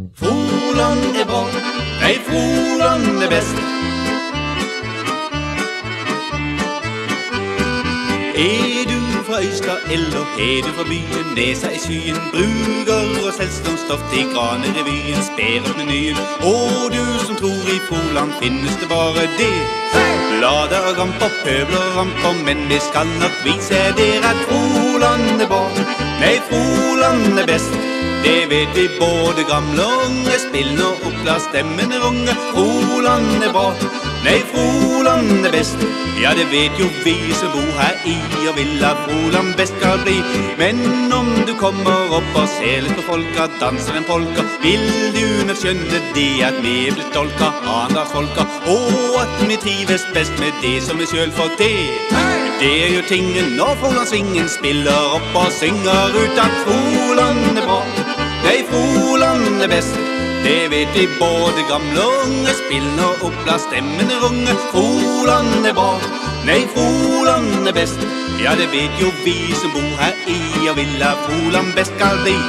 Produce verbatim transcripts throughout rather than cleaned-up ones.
Froland er bra, nei, Froland er best. Er du fra Øystad eller er du fra byen, nesa i skyen, bruger og selskapsstoff til Granerevyen, sper opp menyen. Og du som tror i Froland finnes det bare det. Blader og ramper, pøbler og ramper, men vi skal nok vise dere at Froland er bra, nei, Froland er best. Det vet vi både gamle og unge, spill nå opp, la stemmen runge. Froland er bra, nei, Froland er best. Ja, det vet jo vi som bor her i, og vil at Froland best skal bli. Men om du kommer opp og ser litt på folka, danser en polka, vil du nok skjønne det at vi er blitt tolka, andalsfolka, og at vi trives best med det som vi selv får til. Det er jo tingen når Frolandsvingen spiller opp og synger ut at Froland er bra, nei, Froland er best. Det vet vi både gamle og unge, spill nå opp, la stemmen runge. Froland er bra, nei, Froland er best. Ja, det vet jo vi som bor her i, og vil at Froland best skal bli.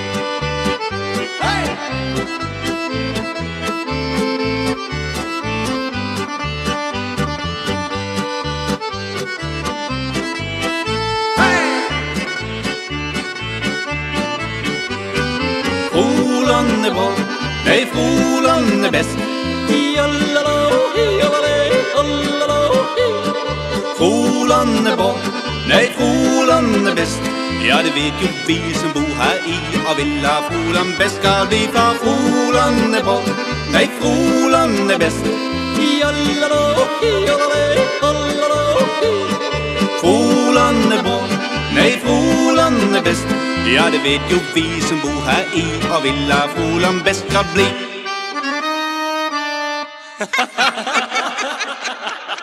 Froland er bra, nei, Froland er best. Froland er bra, nei, Froland er best. Ja, det vet jo vi som bor her i, og vil at Froland best skal bli. For Froland er bra, nei, Froland er best. Froland er bra, nei, Froland er best. Ja, det vet jo vi som bor her i, og vil at Froland best skal bli.